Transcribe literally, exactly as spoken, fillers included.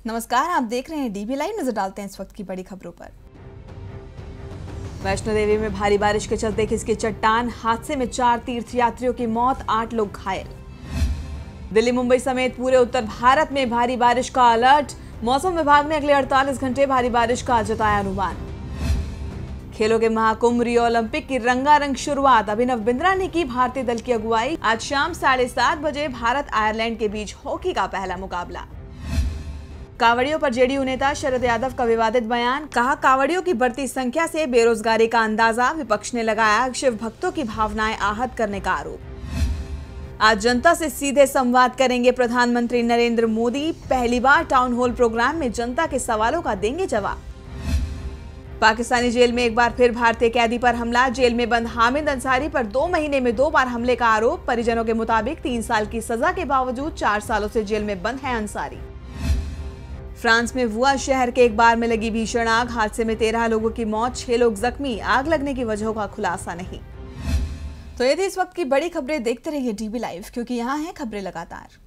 नमस्कार, आप देख रहे हैं डीबी लाइव। नजर डालते हैं इस वक्त की बड़ी खबरों पर। वैष्णो देवी में भारी बारिश के चलते खिसकी चट्टान, हादसे में चार तीर्थयात्रियों की मौत, आठ लोग घायल। दिल्ली मुंबई समेत पूरे उत्तर भारत में भारी बारिश का अलर्ट, मौसम विभाग ने अगले अड़तालीस घंटे भारी बारिश का जताया अनुमान। खेलों के महाकुंभ रियो ओलंपिक की रंगारंग शुरुआत, अभिनव बिंद्रा ने की भारतीय दल की अगुवाई। आज शाम साढ़े सात बजे भारत आयरलैंड के बीच हॉकी का पहला मुकाबला। कांवड़ियों पर जेडीयू नेता शरद यादव का विवादित बयान, कहा कांवड़ियों की बढ़ती संख्या से बेरोजगारी का अंदाजा, विपक्ष ने लगाया शिव भक्तों की भावनाएं आहत करने का आरोप। आज जनता से सीधे संवाद करेंगे प्रधानमंत्री नरेंद्र मोदी, पहली बार टाउन हॉल प्रोग्राम में जनता के सवालों का देंगे जवाब। पाकिस्तानी जेल में एक बार फिर भारतीय कैदी पर हमला, जेल में बंद हामिद अंसारी पर दो महीने में दो बार हमले का आरोप। परिजनों के मुताबिक तीन साल की सजा के बावजूद चार सालों से जेल में बंद है अंसारी। फ्रांस में वुआ शहर के एक बार में लगी भीषण आग, हादसे में तेरह लोगों की मौत, छह लोग जख्मी, आग लगने की वजहों का खुलासा नहीं। तो ये थी इस वक्त की बड़ी खबरें। देखते रहिए डीबी लाइव, क्योंकि यहाँ है खबरें लगातार।